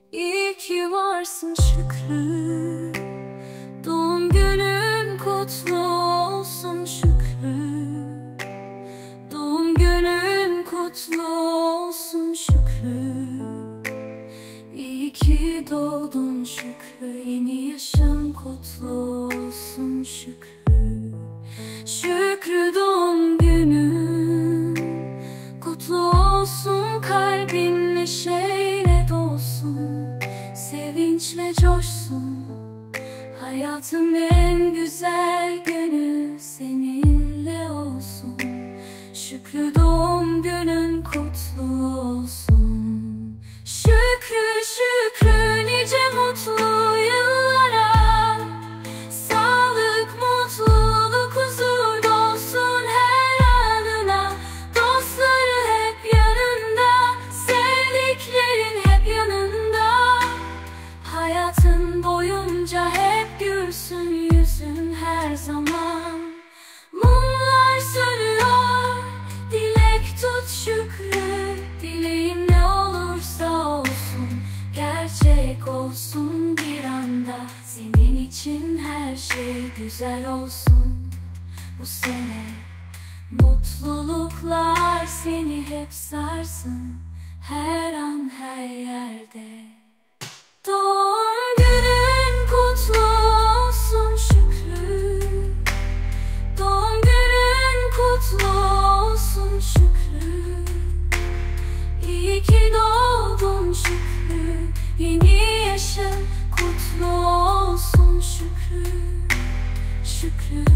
İyi ki varsın Şükrü. Doğum günün kutlu olsun Şükrü. Doğum günün kutlu olsun Şükrü. İyi ki doğdun Şükrü. Yeni yaşın kutlu olsun Şükrü. Şükrü doğum günün kutlu olsun. Kalbin neşeyle dolsun, sevinçle coşsun. Hayatın en güzel günü seninle olsun. Şükrü doğum günün kutlu olsun. Şükrü şükrü nice mutlu yıllara. Sağlık, mutluluk, huzur dolsun her anına. Dostları hep yanında, sevdiklerin hep yanında. Hayatın boyunca hep gülsün yüzün her zaman. Mumlar sönüyor, dilek tut Şükrü. Dileğin ne olursa olsun, gerçek olsun bir anda. Senin için her şey güzel olsun bu sene. Mutluluklar seni hep sarsın, her an her yerde. Doğum günün kutlu olsun Şükrü. Doğum günün kutlu olsun Şükrü. İyi ki doğdun Şükrü. Yeni yaşın kutlu olsun Şükrü. Şükrü.